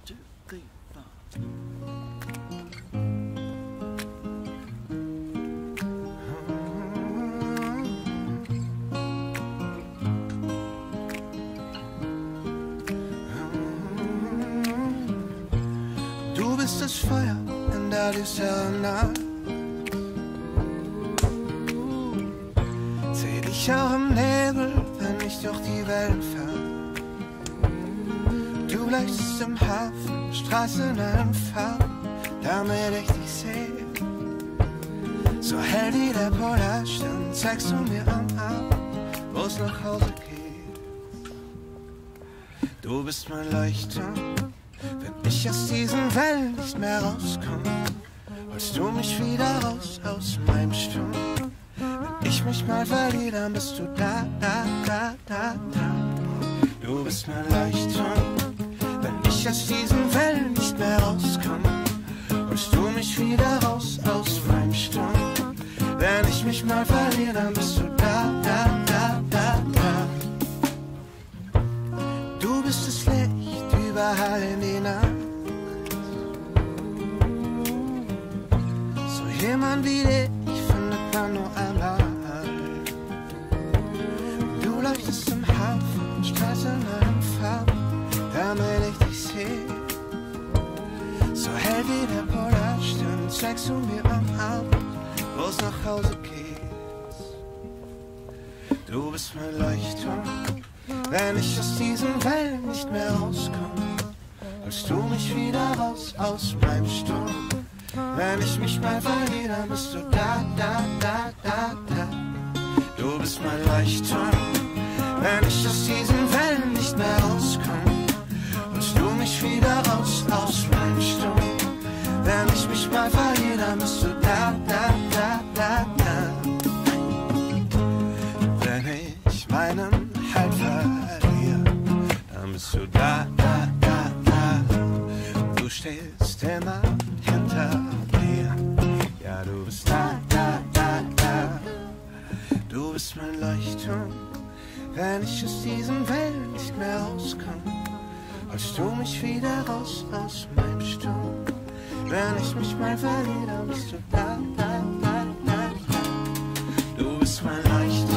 2, 3, 4. Du bist das Feuer in der Nacht. Seh dich auch im Nebel, wenn ich durch die Wellen fahre. Du leuchtest im Hafen, Straße in allen Farben, damit ich dich sehe. So hell wie der Polarstern zeigst du mir am Abend, wo's nach Hause geht. Du bist mein Leuchtturm. Wenn ich aus diesen Wellen nicht mehr rauskomme, holst du mich wieder raus aus meinem Sturm. Wenn ich mich mal verliere, dann bist du da. Du bist mein Leuchtturm. Wenn ich aus diesen Wellen nicht mehr rauskomme, holst du mich wieder raus aus meinem Sturm. Wenn ich mich mal verliere, dann bist du da. Du bist das Licht überall in die Nacht. So jemand wie dich findet man nur einmal. Du leuchtest im Hafen, Straße in allen Farben, damit ich dich sehe. So hell wie der Polarstern zeigst du mir am Abend, wo's nach Hause geht. Du bist mein Leuchtturm. Wenn ich aus diesen Wellen nicht mehr rauskomme, holst du mich wieder raus aus meinem Sturm. Wenn ich mich mal verliere, dann bist du da. Du bist mein Leuchtturm. Wenn ich aus diesen Wellen nicht mehr rauskomme, holst du mich wieder raus aus meinem Sturm. Wenn ich mich mal verliere, dann bist du da. Wenn ich meinen Halt verliere, dann bist du da. Du stehst immer hinter mir. Ja, du bist da. Du bist mein Leuchtturm. Wenn ich aus diesen Wellen nicht mehr rauskomme, holst du mich wieder raus aus meinem Sturm. Wenn ich mich mal verliere, dann bist du da. Du bist mein Leuchtturm.